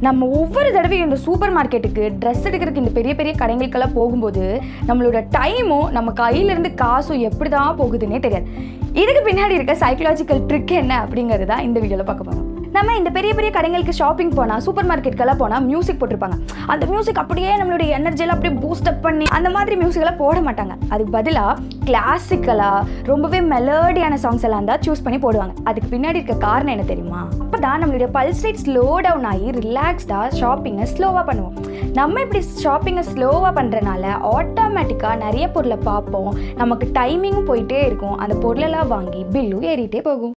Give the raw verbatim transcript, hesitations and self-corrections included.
நம்ம ஒவ்வொரு தடவையும் இந்த சூப்பர் மார்க்கெட்டுக்கு ட்ரெஸ் எடுக்கிறதுக்கு இந்த பெரிய பெரிய கடைகளுக்கெல்லாம் போகும்போது நம்மளோட டைமும் நம்ம கையிலேருந்து காசும் எப்படி தான் போகுதுன்னே தெரியாது. இதுக்கு பின்னாடி இருக்க சைக்கலாஜிக்கல் ட்ரிக் என்ன அப்படிங்கிறது தான் இந்த வீடியோவில் பார்க்க போகிறோம். நம்ம இந்த பெரிய பெரிய கடைகளுக்கு ஷாப்பிங் போனால், சூப்பர் மார்க்கெட்டுக்கெல்லாம் போனால் மியூசிக் போட்டிருப்பாங்க. அந்த மியூசிக் அப்படியே நம்மளுடைய எனர்ஜியெல்லாம் அப்படியே பூஸ்டப் பண்ணி அந்த மாதிரி மியூசிக்கெல்லாம் போட மாட்டாங்க. அதுக்கு பதிலாக கிளாசிக்கலாக ரொம்பவே மெலோடியான சாங்ஸ் எல்லாம் தான் சூஸ் பண்ணி போடுவாங்க. அதுக்கு பின்னாடி இருக்க காரணம் என்ன தெரியுமா? அப்போ தான் நம்மளுடைய பல்ஸ் ரேட் ஸ்லோ டவுன் ஆகி ரிலாக்ஸ்டாக ஷாப்பிங்கை ஸ்லோவாக பண்ணுவோம். நம்ம இப்படி ஷாப்பிங்கை ஸ்லோவாக பண்ணுறனால ஆட்டோமேட்டிக்காக நிறைய பொருளை பார்ப்போம், நமக்கு டைமிங்கும் போயிட்டே இருக்கும், அந்த பொருளெல்லாம் வாங்கி பில்லும் ஏறிட்டே போகும்.